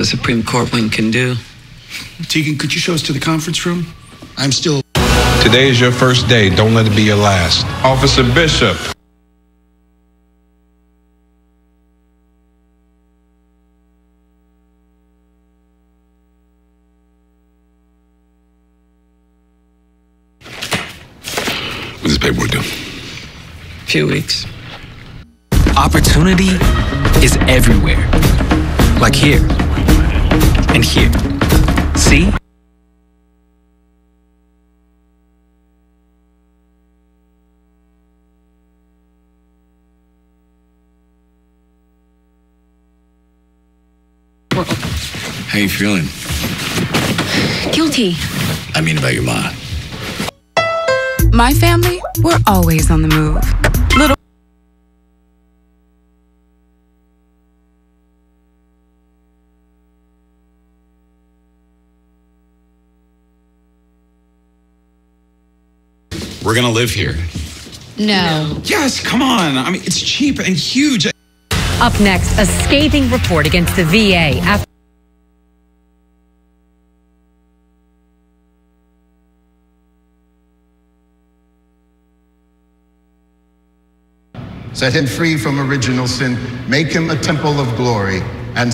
a Supreme Court wing can do. Tegan, could you show us to the conference room? I'm still... Today is your first day. Don't let it be your last. Officer Bishop. What does this paperwork do? Few weeks. Opportunity is everywhere. Like here. And here. See? How you feeling? Guilty. I mean about your mom. My family, we're always on the move. Little. We're gonna live here. No. Yes, come on. I mean, it's cheap and huge. Up next, a scathing report against the VA after set him free from original sin, make him a temple of glory,